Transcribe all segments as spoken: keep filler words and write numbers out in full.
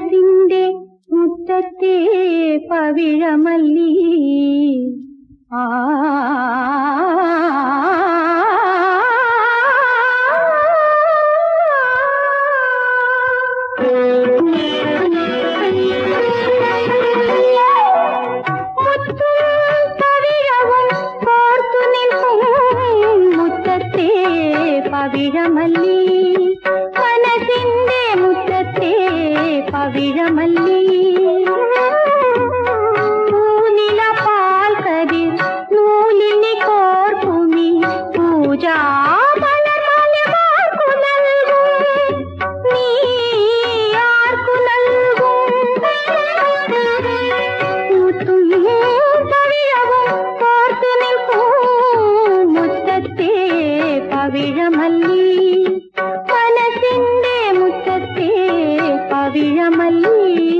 മനസ്സിന്റെ മുറ്റത്തെ പവിഴമല്ലി ആ പവിഴമല്ലി മനസ്സിന്റെ മുറ്റത്തെ പവിഴമല്ലി പൂനില പാൽക്കരിർ നൂലിനി കോർക്കുമി പൂജാ മലർമാലമാർക്കു നൽകും നീ ആർക്കു നൽകും മുത്തും പവിഴവും കോർത്തു നിൽക്കും മുറ്റത്തെ പവിഴമല്ലി മനസ്സിന്റെ മുറ്റത്തെ പവിഴമല്ലി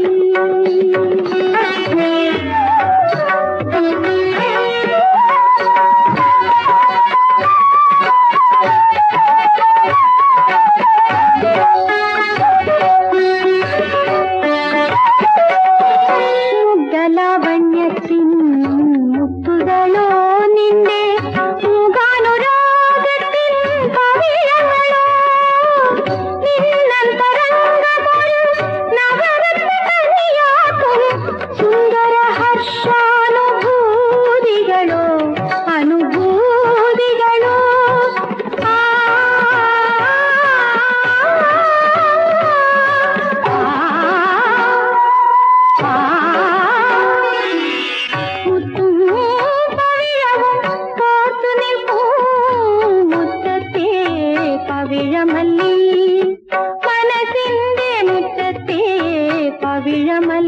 മുഗ്ധലാവണ്യത്തിൻ മുത്തുകളോ നിന്റെ മുഖാനുരാഗത്തിൻ പവിഴങ്ങളോ നിന്നന്തരംഗമൊരു നവരത്നകനിയാക്കും സുന്ദര ഹർഷാനുഭൂതികളോ അനുഭൂതികളോ ആ മുത്തും പവിഴവും കോർത്തു നിൽക്കും മുറ്റത്തെ പവിഴമല്ലി മനസ്സിന്റെ മുറ്റത്തെ പവിഴമല്ലി